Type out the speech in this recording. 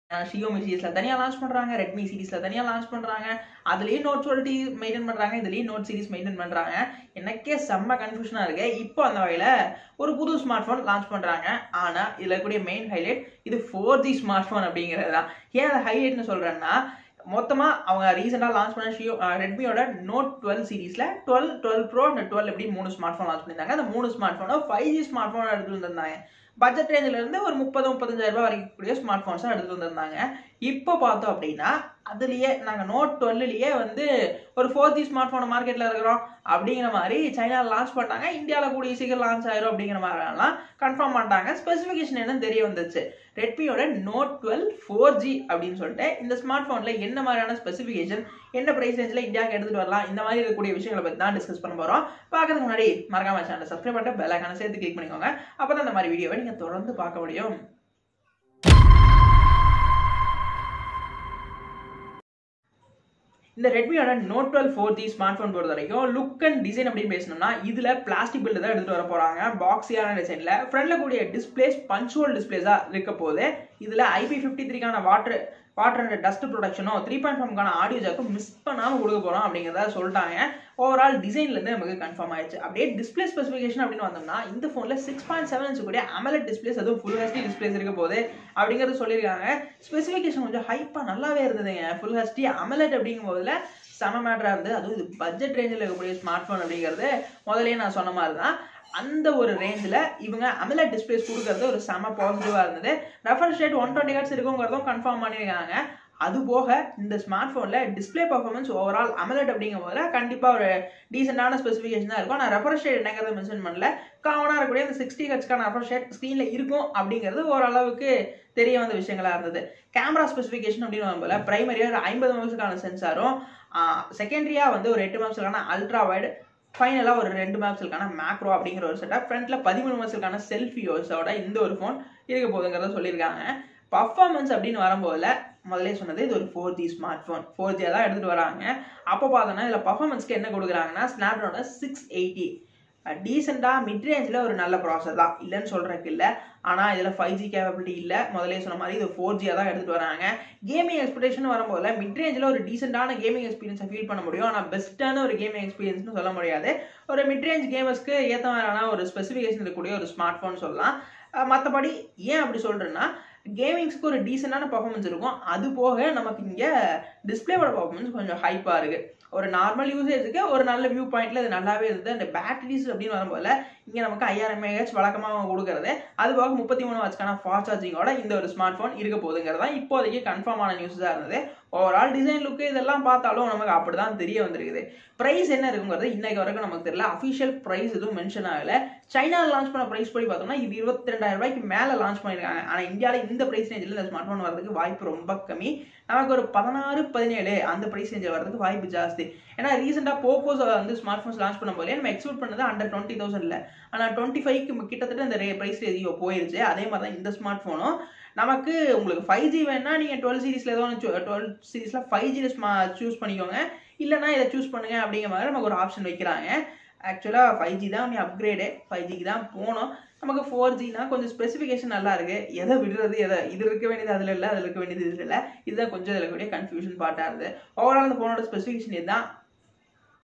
Xiaomi சீரிஸ்ல தனியா launch பண்றாங்க, Redmi சீரிஸ்ல தனியா லான்ச் பண்றாங்க, அதுலயே Note 12 மெயின்டைன் பண்றாங்க, இதுலயே Note சீரிஸ் மெயின்டைன் பண்றாங்க. எனக்கே செம்ம கன்ஃபியூஷனா இருக்கு. இப்போ அந்த வகையில ஒரு புது ஸ்மார்ட் போன் லான்ச் பண்றாங்க. ஆனா இதுல கூடிய மெயின் ஹைலைட் இது 4G ஸ்மார்ட் போன் அப்படிங்கிறது தான். ஏன் அதை ஹைலைட்னு சொல்றேன்னா, மொத்தமா அவங்க ரீசெண்டா லான்ச் பண்ண ரெட்மியோட Note 12 சீரிஸ்ல 12, 12 Pro and 12 எப்படி 3 ஸ்மார்ட் போன் லான்ச் பண்ணிருந்தாங்க. அந்த 3 ஸ்மார்ட் போனை 5G ஸ்மார்ட் போன் எடுத்துட்டு வந்திருந்தாங்க. பட்ஜெட் ரேஞ்சில இருந்து ஒரு 30-35,000 ரூபாய் வரைக்கும் கூடிய ஸ்மார்ட் போன்ஸ் எடுத்துட்டு வந்திருந்தாங்க. இப்போ பார்த்தோம் அப்படின்னா அதுலயே நாங்க Note 12லயே வந்து ஒரு 4G ஸ்மார்ட் போன் மார்க்கெட்ல இருக்கிறோம் அப்படிங்கிற மாதிரி சைனால லான்ச் பண்ணாங்க. இந்தியால கூடிய சீக்கிரம் லான்ச் ஆயிரும் அப்படிங்கிற மாதிரி எல்லாம் கன்ஃபார்ம் பண்ணிட்டாங்க. ஸ்பெசிஃபிகேஷன் என்னன்னு தெரிய வந்துச்சு. ரெட்மியோட Note 12 4G அப்படின்னு சொல்லிட்டு இந்த ஸ்மார்ட் போன்ல என்ன மாதிரியான ஸ்பெசிஃபிகேஷன், என்ன பிரைஸ் ரேஞ்சில் இந்தியாவுக்கு எடுத்துட்டு வரலாம், இந்த மாதிரி இருக்கக்கூடிய விஷயங்களை பத்தி தான் டிஸ்கஸ் பண்ண போறோம். பார்க்கறதுக்கு முன்னாடி மறக்காம சேனலை சப்ஸ்கிரைப் பண்ணிட்டு பெல் ஐகானை சேர்த்து கிளிக் பண்ணிக்கோங்க. அப்பதான் இந்த மாதிரி வீடியோவை நீங்க தொடர்ந்து பார்க்க முடியும். இந்த ரெட்மியோட Note 12 4G ஸ்மார்ட் போன் பொறுத்த வரைக்கும் லுக் அண்ட் டிசைன் அப்படின்னு பேசணும்னா இதுல பிளாஸ்டிக் பில்ட் தான் எடுத்துட்டு வர போறாங்க. பாக்ஸியான டிசைன்ல ஃப்ரண்ட்ல கூடிய டிஸ்பிளேஸ் பஞ்சுவல் டிஸ்பிளேஸா இருக்க போது இதுல IP53க்கான வாட்டர் அண்ட் டஸ்ட் ப்ரொடக்ஷனும் 3.5க்கான ஆடியோ ஜாக்கும் மிஸ் பண்ணாம கொடுக்க போறோம் அப்படிங்கிறத சொல்லிட்டாங்க. ஓவரால் டிசைன்ல இருந்து நமக்கு கன்ஃபார்ம் ஆயிடுச்சு. அப்படியே டிஸ்பிளே ஸ்பெசிஃபிகேஷன் அப்படின்னு வந்தோம்னா இந்த போன்ல 6.7 இன்ச் கூடிய AMOLED டிஸ்பிளேஸ், அதுவும் ஃபுல் HD டிஸ்பிளேஸ் இருக்க போது அப்படிங்கிறது சொல்லியிருக்காங்க. ஸ்பெசிஃபிகேஷன் கொஞ்சம் ஹைப்பா நல்லாவே இருந்ததுங்க. ஃபுல் HD AMOLED அப்படிங்கும் போதுல செம மேட்டரா இருந்து, அதுவும் இது பட்ஜெட் ரேஞ்சில் இருக்கக்கூடிய ஸ்மார்ட் போன் அப்படிங்கிறது முதலே நான் சொன்ன மாதிரி தான். அந்த ஒரு ரேஞ்சில் இவங்க AMOLED டிஸ்பிளேஸ் கொடுக்கறது ஒரு செம பாசிட்டிவா இருந்தது. ரெஃப்ரெஷ் ரேட் 120 Hz இருக்குங்கிறதும் கன்ஃபார்ம் பண்ணியிருக்காங்க. அது போக இந்த ஸ்மார்ட் போன்ல டிஸ்பிளே பர்ஃபார்மன்ஸ் ஓவரால் AMOLED அப்படிங்கும் போதுல கண்டிப்பா ஒரு டீசென்டான ஸ்பெசிஃபிகேஷன் தான் இருக்கும். நான் ரெஃப்ரெஷ் ரேட் என்னங்கிறத மென்ஷன் பண்ணல. காமனா இருக்கக்கூடிய அந்த 60 Hzக்கான ரெஃப்ரெஷ் ரேட் ஸ்க்ரீன்ல இருக்கும் அப்படிங்கிறது ஓரளவுக்கு தெரிய வந்த விஷயங்களா இருந்தது. கேமரா ஸ்பெசிஃபிகேஷன் அப்படின்னு வரும்போது பிரைமரியா ஒரு 50 மெகாபிக்சலுக்கான சென்சாரும், செகண்டரியா வந்து ஒரு 8 மெகாபிக்சலுக்கான அல்ட்ரா வைட், ஃபைனலா ஒரு 2 மெகாபிக்சலுக்கான மேக்ரோ அப்படிங்கிற ஒரு செட்டப், ஃப்ரண்ட்ல 13 மெகாபிக்சலுக்கான செல்ஃபியோஸோட இந்த ஒரு போன் இருக்க போகுதுங்கிறத சொல்லியிருக்காங்க. பர்ஃபார்மன்ஸ் அப்படின்னு வரும்போதுல முதலே சொன்னது இது ஒரு 4G ஸ்மார்ட் போன், 4G தான் எடுத்துட்டு வராங்க. அப்போ பார்த்தோன்னா இதுல பர்ஃபார்மன்ஸ்க்கு என்ன கொடுக்குறாங்கன்னா Snapdragon 680 டீசெண்டா மிட் ரேஞ்சில் ஒரு நல்ல ப்ராசஸர் தான், இல்லைன்னு சொல்றதுக்கு இல்லை. ஆனா இதுல 5G கேப்பபிலிட்டி இல்லை. முதலே சொன்ன மாதிரி இது 4G தான் எடுத்துட்டு வராங்க. கேமிங் எக்ஸ்பெக்டேஷன் வரும்போது மிட் ரேஞ்சில் ஒரு டீசெண்டான கேமிங் எக்ஸ்பீரியன்ஸை ஃபீல் பண்ண முடியும். ஆனால் பெஸ்ட்டான ஒரு கேமிங் எக்ஸ்பீரியன்ஸ்னு சொல்ல முடியாது. ஒரு மிட் ரேஞ்ச் கேமர்ஸ்க்கு ஏற்ற மாதிரியான ஒரு ஸ்பெசிஃபிகேஷன் இருக்கக்கூடிய ஒரு ஸ்மார்ட் போன் சொல்லலாம். மற்றபடி ஏன் அப்படி சொல்றேன்னா, கேமிங்ஸ்க்கு ஒரு டீசெண்டான பர்ஃபார்மன்ஸ் இருக்கும். அது போக நமக்கு இங்க டிஸ்பிளேவோட பர்ஃபார்மன்ஸ் கொஞ்சம் ஹைப்பா இருக்கு. ஒரு நார்மல் யூசேஜுக்கு ஒரு நல்ல வியூ பாயிண்ட்ல இது நல்லாவே இருந்தது. அந்த பேட்டரிஸ் அப்படின்னு வரும்போது இங்க நமக்கு 5000 mAh வழக்கமாக கொடுக்கறது, அது போக 33 வாட்ஸ்க்கான ஃபாஸ்ட் சார்ஜிங்கோட இந்த ஒரு ஸ்மார்ட் போன் இருக்க போகுதுங்கிறது தான் இப்போதைக்கு கன்ஃபார்மான நியூஸ் தான் இருந்தது. ஓவரால் டிசைன் லுக்கு இதெல்லாம் பார்த்தாலும் நமக்கு அப்படிதான் தெரிய வந்திருக்குது. பிரைஸ் என்ன இருக்குங்கிறது இன்னைக்கு வரைக்கும் நமக்கு தெரியல. அஃபிஷியல் பிரைஸ் எதுவும் மென்ஷன் ஆகல. சைனாவில் லான்ச் பண்ண பிரைஸ் படி பார்த்தோம்னா இது 22,000 ரூபாய்க்கு மேல லான்ச் பண்ணிருக்காங்க. ஆனா இந்தியாவில் இந்த பிரைஸ் ரேஞ்சில் இந்த ஸ்மார்ட் போன் வரதுக்கு வாய்ப்பு ரொம்ப கம்மி. நமக்கு ஒரு 16-17 அந்த பிரைஸ் ரேஞ்சில் வரதுக்கு வாய்ப்பு ஜாஸ்தி. ஏன்னா ரீசெண்டா போக்கோஸ் வந்து ஸ்மார்ட் போன்ஸ் லான்ச் பண்ணும் போதே நம்ம எக்ஸ்பெக்ட் பண்ணது அண்டர் 20,000 ஆனா 25க்கு கிட்டத்தட்ட இந்த பிரைஸ் ரேஞ்சியோ போயிருச்சு. அதே மாதிரி தான் இந்த ஸ்மார்ட் போனும். நமக்கு உங்களுக்கு 5G வேணா நீங்க 12 சீரிஸ்ல ஏதோ 12 சீரிஸ்ல 5G சூஸ் பண்ணிக்கோங்க, இல்லைன்னா இதை சூஸ் பண்ணுங்க அப்படிங்கிற மாதிரி நமக்கு ஒரு ஆப்ஷன் வைக்கிறாங்க. ஆக்சுவலா 5G தான் அப்கிரேடு, 5Gக்கு தான் போனோம். நமக்கு 4Gனா கொஞ்சம் ஸ்பெசிஃபிகேஷன் நல்லா இருக்கு. எதை விடுறது, இது இருக்க வேண்டியது அதுல இல்லை, அதுல இருக்க வேண்டியது இதுல இல்லை. இதுதான் கொஞ்சம் இதுல கூடிய கன்ஃபியூஷன் பார்ட்டா இருந்தது. ஓவரால் அந்த போனோட ஸ்பெசிஃபிகேஷன் இதுதான்.